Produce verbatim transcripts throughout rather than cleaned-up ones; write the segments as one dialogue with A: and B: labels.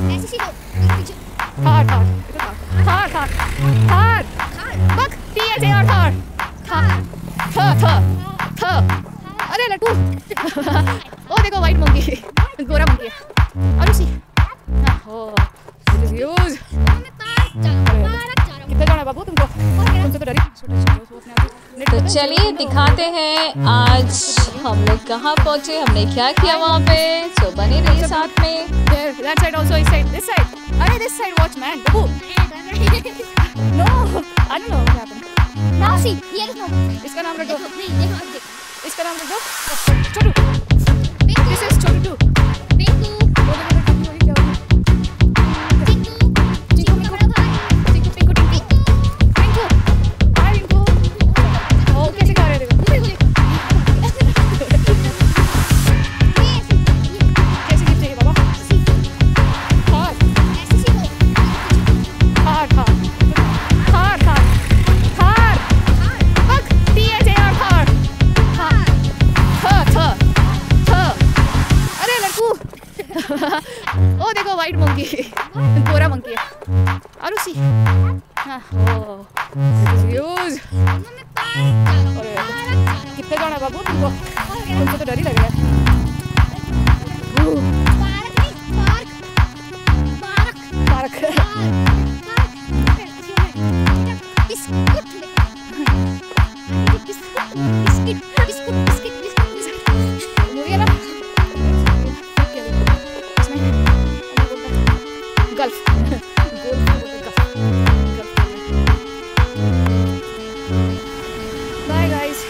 A: ऐसे सीधो
B: थार थार थार थार थार बक T H A R Thar Thar थ थ थ अरे लट्टू ओ देखो वाइट मंकी गोरा मंकी है और उसी ओह दिस इज ह्यूज कितना जाना बाबू तुमको तुमसे तो डरी।
C: तो चलिए दिखाते हैं आज हम लोग कहाँ पहुँचे, हमने क्या किया वहाँ पे। तो बने रहिए साथ में।
B: There, that side also, this side, this side. अरे this side, watch man, babu. No, I don't know what happened.
A: Now see, ये देखो
B: इसका नाम रख दो,
A: नहीं देखो देखो
B: इसका नाम रख दो, Chhotu. This is Chhotu two.
A: Pinku
B: वो देखो देखो पिंकू क्या हो गया?
A: पिंकू
B: पिंकू पिंकू पिंकू पिंकू पिंकू पिंकू हाय पिंकू. ओ कैसे खा रहे हैं देखो. कैसे गिफ्ट चाहिए बाबा? थार थार थार थार थार थार बक T H A R Thar Thar थ थ थ अरे लड़कू ओ देखो वाइट मंकी गोरा मंकी है और उसी हाँ ओ यूज अरे कितने जाना बाबू तुमको तुमको तो डर ही लग रहा है. पार्क मूवी है ना गल्फ bye guys.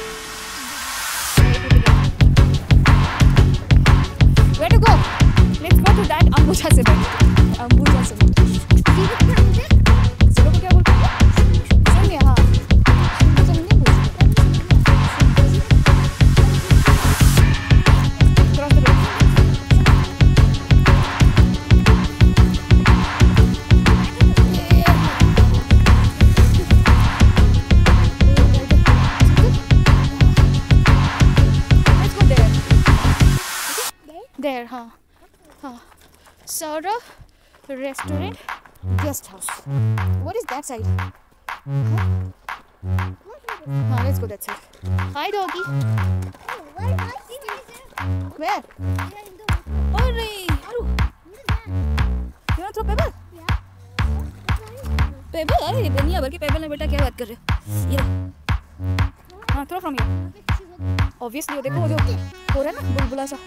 B: Where to go? Let's go to that Ambuja से बैठ अंबुजा से जीरो को क्या बोलते हैं? सुनिए हाँ तो नहीं बोलते. Cross the road. Let's go there. There, हाँ हाँ. Saurav restaurant guest house. What is that side? Huh? हाँ, let's go that side. Hi doggy. Where? अरे अरु. You wanna throw pebble? Pebble? अरे दुनिया भर के pebble है बेटा, क्या बात कर रहे हो? ये लो. हाँ, throw from here. Obviously वो देखो वो जो हो रहा है ना बुलबुला सा.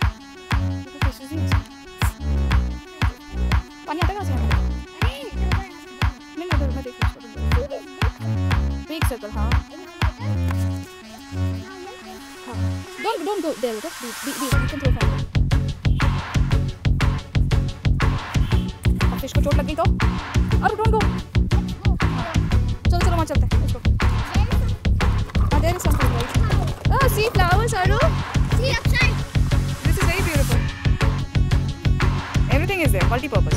B: पानी आता कहाँ से? नहीं नहीं मैं देख बिग सर्कल हाँ हाँ don't don't go there बेटा be be you can throw from अब फिश को चोट लग गई तो अरे don't go चलो चलो वहाँ चलते हैं इसको हाँ there is something right oh see flowers Aru
A: see outside
B: this is very beautiful everything is there multi-purpose.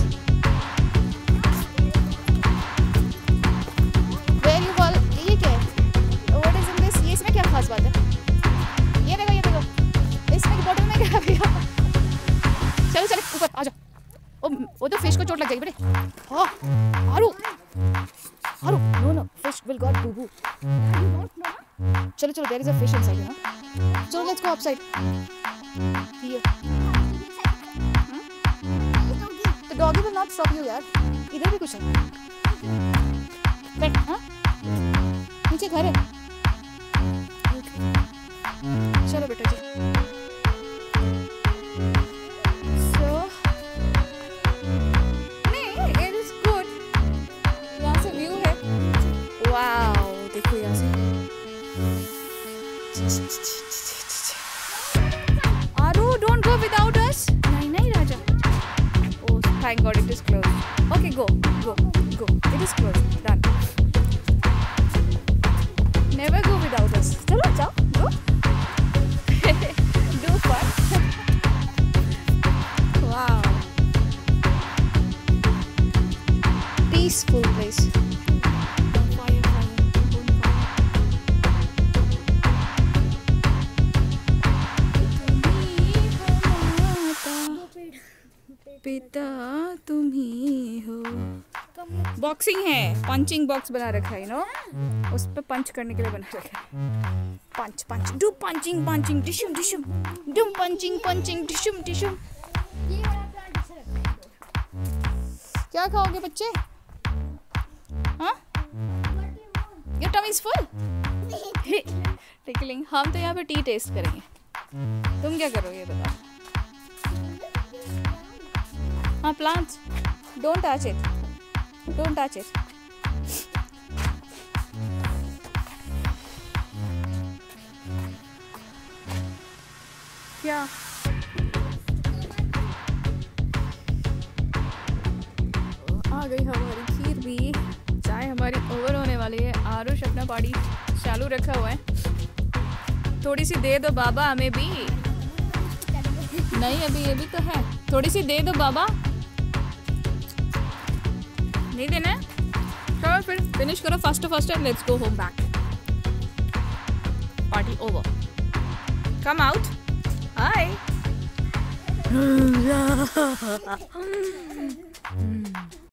B: Where you all ये क्या है? What is in this? ये इसमें क्या खास बात है? ये देखो ये देखो इसमें बॉटल में क्या है भैया? चलो चलो ऊपर आ जाओ. ओ वो तो फिश को चोट लग जाएगी बेटे. हाँ आरू आरू no no fish will got boo boo. चलो चलो there is a fish inside ना. So let's go upside. Here. The doggy will not stop you यार. इधर भी कुछ है. बैठ हाँ. नीचे घर है. चलो बेटा जी. So नहीं it is good. यहाँ से व्यू है. Wow देखो यहाँ से. Aru don't go without us. नहीं नहीं राजा. Oh thank God it is closed. Okay go go go. It is closed. Done. Never go without us. चलो जाओ go. Do fun. Wow. Peaceful place. Fire fire. पिता तुम्ही boxing है, punching box बना रखा है, यू नो, उस पे पंच करने के लिए बना रखा है। Punch punch do punching punching टिशुम टिशुम डू पंचिंग पंचिंग टिशुम टिशुम।
A: ये वाला प्लांट अच्छा लगता है।
B: क्या खाओगे बच्चे? हाँ, your tummy is full. Tickling. हम तो यहाँ पे टी टेस्ट करेंगे, तुम क्या करोगे बताओ? हाँ, plants, don't touch it, don't touch it. क्या आ गई हमारी खीर भी। चाय हमारी ओवर होने वाली है। आरुष अपना पानी चालू रखा हुआ है। थोड़ी सी दे दो बाबा हमें भी। नहीं, अभी ये भी तो है। थोड़ी सी दे दो बाबा। नहीं देना है? चलो फिर फिनिश करो fast fast and let's go home back. Party over. Come out. Hi.